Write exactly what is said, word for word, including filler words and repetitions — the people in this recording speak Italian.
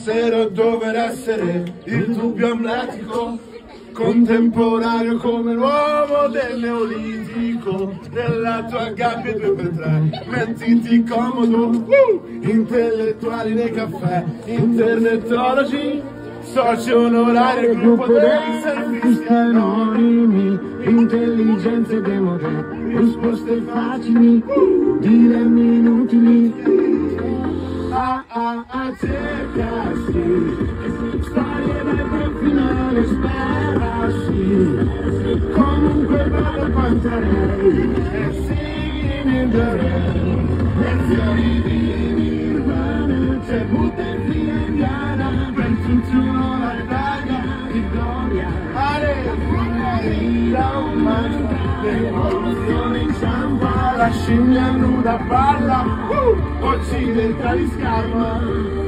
Spero dover essere il dubbio amletico, contemporaneo come l'uomo del neolitico. Nella tua gabbia due per tre, mettiti comodo, uh! Intellettuali nei caffè, internetologi, soci onorari, gruppo dei servizi anonimi, intelligenze demode, risposte facili, dilemmi inutili. Ah ah ah, cercasti, storie dal finale, sperassi, comunque vado canterei, e singing in the rain, lezioni di Nirvana, c'è butta in fila indiana, per tutto la raga di gloria, alleluia, umana, l'evoluzione inciampa, la scimmia nuda parla, uh, occidentali scarma.